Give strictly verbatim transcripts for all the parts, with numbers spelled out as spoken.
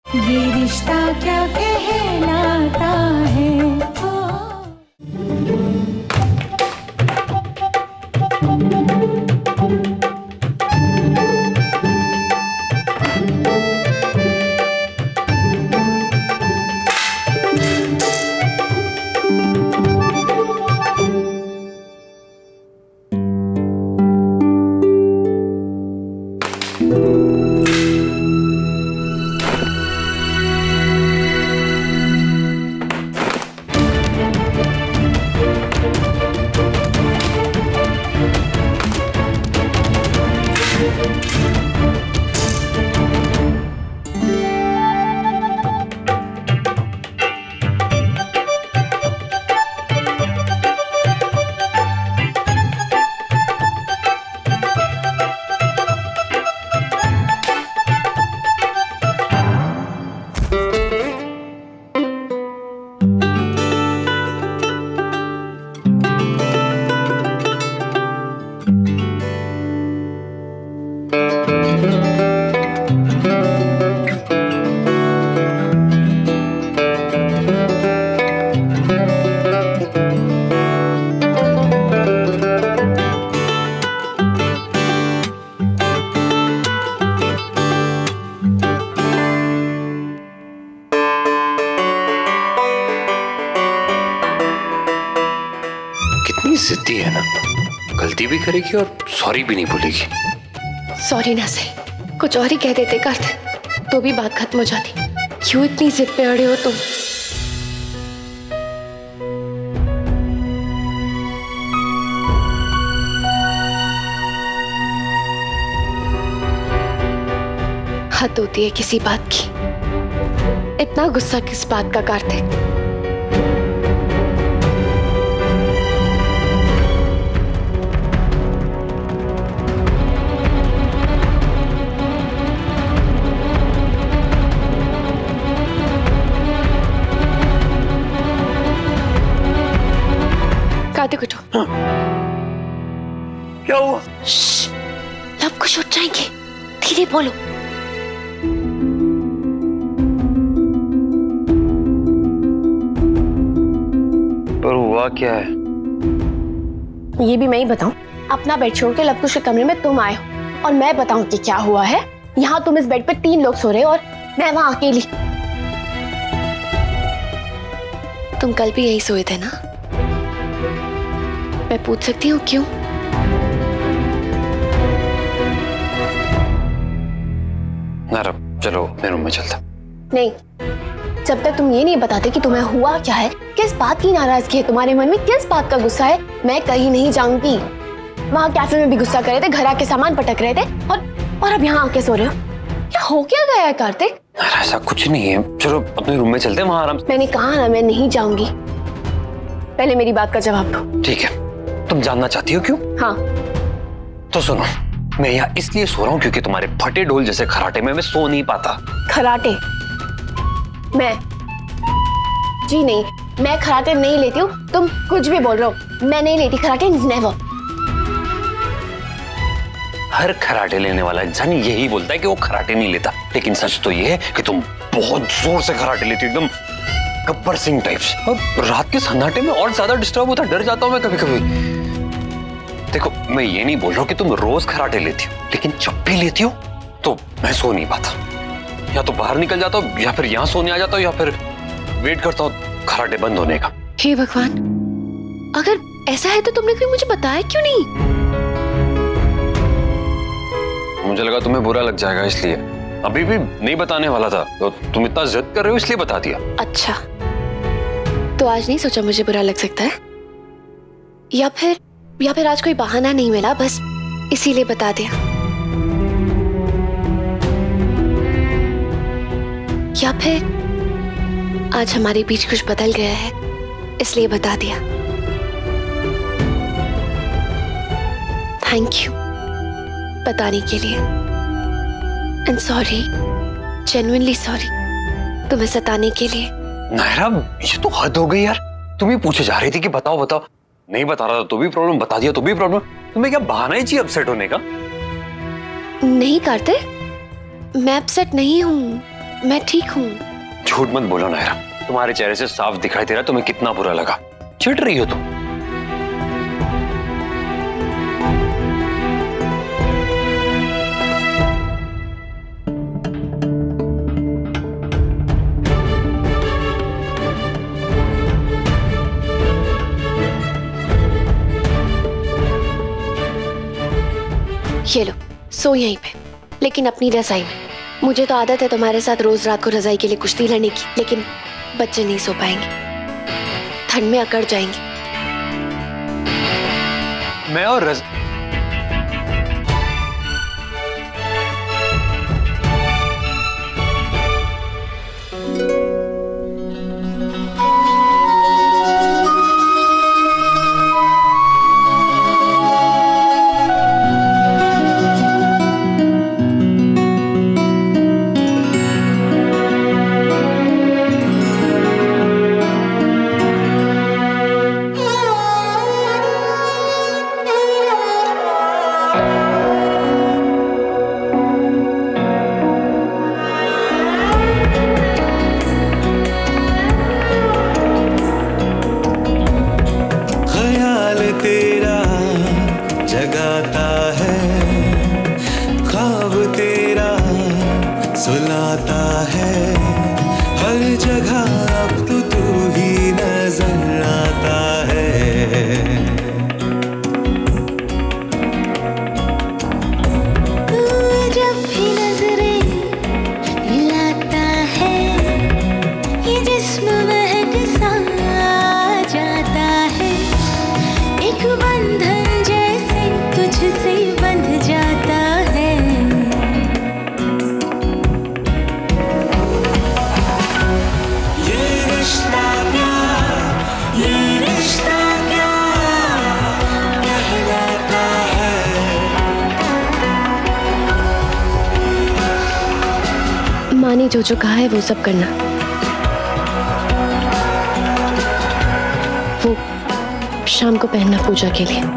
ये रिश्ता क्या कहलाता है। जिद्दी है ना, गलती भी करेगी और सॉरी भी नहीं बोलेगी। सॉरी ना सही कुछ और ही कह देते कार्तिक तो भी बात खत्म हो जाती। क्यों इतनी जिद पे अड़े हो तुम? हद होती है किसी बात की। इतना गुस्सा किस बात का कार्तिक? कार्तिक उठो। हाँ। क्या हुआ? लव कुछ उठ जाएंगे, धीरे बोलो। पर हुआ क्या है? ये भी मैं ही बताऊं? अपना बेड छोड़ के लव कुश के कमरे में तुम आए हो और मैं बताऊं कि क्या हुआ है? यहाँ तुम इस बेड पे तीन लोग सो रहे हो और मैं वहां अकेली। तुम कल भी यही सोए थे ना? मैं पूछ सकती हूँ क्यों? नारा, चलो मेरे रूम में चलता। नहीं, जब तक तुम ये नहीं बताते कि तुम्हें हुआ क्या है, किस बात की नाराजगी है तुम्हारे मन में, किस बात का गुस्सा है, मैं कहीं नहीं जाऊंगी। वहां कैफे में भी गुस्सा कर रहे थे, घर आके सामान पटक रहे थे और और अब यहाँ आके सो रहे हो। क्या हो क्या गया है कार्तिक? ऐसा कुछ नहीं है, चलो अपने रूम में चलते हैं, वहां आराम से। मैंने कहा ना मैं नहीं जाऊंगी। पहले मेरी बात का जवाब दो। ठीक है, तुम जानना चाहती हो क्यों? हाँ। तो सुनो, मैं यहाँ इसलिए सो रहा हूँ क्योंकि तुम्हारे फटे ढोल जैसे खराटे में मैं सो नहीं पाता। खराटे? मैं? जी नहीं, मैं खराटे नहीं लेती हूँ। तुम कुछ भी बोल रहे हो, मैं नहीं लेती खराटे, नेवर। हर खराटे लेने वाला इंसान यही बोलता है कि वो खराटे नहीं लेता, लेकिन सच तो ये है कि तुम बहुत जोर से खराटे लेती हो, एकदम गब्बर सिंह टाइप से। और रात के सन्नाटे में और ज्यादा डिस्टर्ब होता, डर जाता हूं मैं कभी कभी। देखो, मैं ये नहीं बोल रहा हूँ कि तुम रोज खराटे लेती हो, लेकिन जब भी लेती हो तो मैं सो नहीं पाता। या तो बाहर निकल जाता हूँ, या फिर यहाँ सोने आ जाता हूँ, या फिर वेट करता हूँ खराटे बंद होने का। हे भगवान, अगर ऐसा है तो तुमने कोई मुझे बताया क्यों नहीं? मुझे लगा तुम्हें बुरा लग जाएगा, इसलिए अभी भी नहीं बताने वाला था, तो तुम इतना जिद कर रहे हो इसलिए बता दिया। अच्छा, तो आज नहीं सोचा मुझे बुरा लग सकता है? या फिर या फिर आज कोई बहाना नहीं मिला, बस इसीलिए बता दिया? या फिर आज हमारे बीच कुछ बदल गया है इसलिए बता दिया? थैंक यू बताने के लिए। एंड सॉरी, जेन्युइनली सॉरी तुम्हें सताने के लिए। नायरा, ये तो हद हो गई यार। तुम ही पूछे जा रही थी कि बताओ बताओ, नहीं बता रहा था तो भी प्रॉब्लम, बता दिया तो भी प्रॉब्लम। तुम्हें क्या बहाना ही चाहिए अपसेट होने का? नहीं कार्तिक, मैं अपसेट नहीं हूँ। मैं ठीक हूँ। झूठ मत बोलो नायरा, तुम्हारे चेहरे से साफ दिखाई दे रहा तुम्हें कितना बुरा लगा। चिढ़ रही हो तुम। ये लो, सो यहीं पे, लेकिन अपनी रजाई में। मुझे तो आदत है तुम्हारे साथ रोज रात को रजाई के लिए कुश्ती लड़ने की, लेकिन बच्चे नहीं सो पाएंगे, ठंड में अकड़ जाएंगे। मैं और रज... सुलाता है हर जगह, अब तो तू ही नजर आता है। तू जब भी नजरें मिलाता है, ये जिस्म महक सा जाता है, एक बंधन जैसे तुझसे बंध जाता है। माँ ने जो जो कहा है वो सब करना। वो शाम को पहनना पूजा के लिए।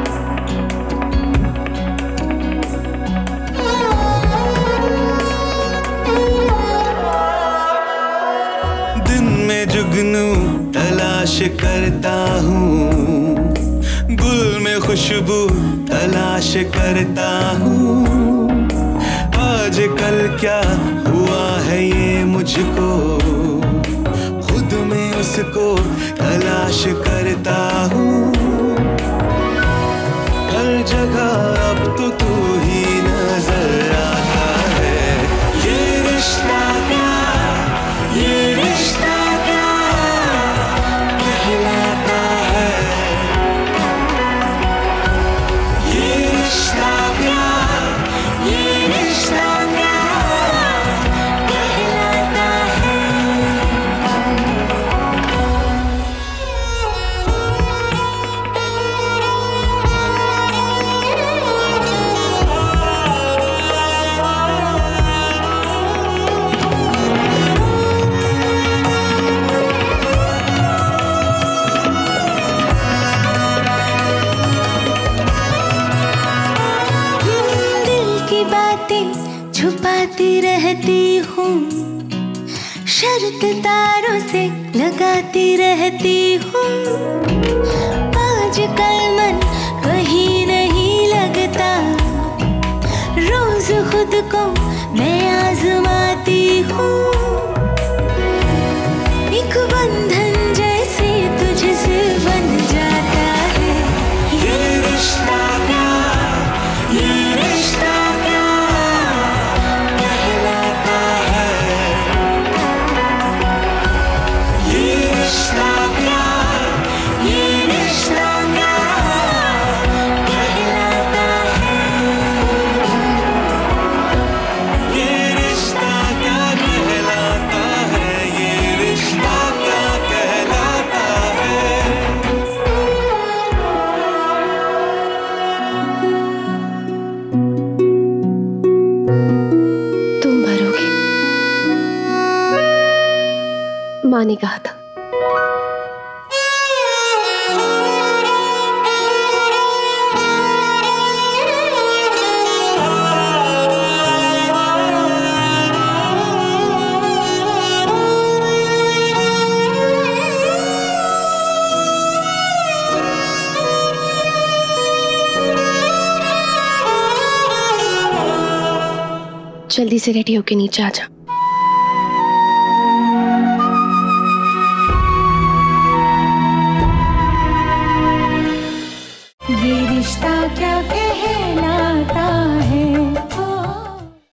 दिन में जुगनू तलाश करता हूँ, गुल में खुशबू तलाश करता हूँ। आज कल क्या हुआ है ये मुझको, खुद में उसको तलाश करता हूँ। हर जगह अब तो तू ही नजर आता है। ये रिश्ता क्या, ये रिश्ता क्या कहलाता है। ये रिश्ता क्या, ये रिश्ता छुपाती रहती हूँ, शर्त तारों से लगाती रहती हूँ। आजकल मन कहीं नहीं लगता, रोज खुद को मैं आजमाती हूँ। एक बंधन जैसे तुझसे बंध जाता है। ये रिश्ता क्या, ये रिश्ता माँ ने कहा था। जल्दी से रेडी होके नीचे आ जा।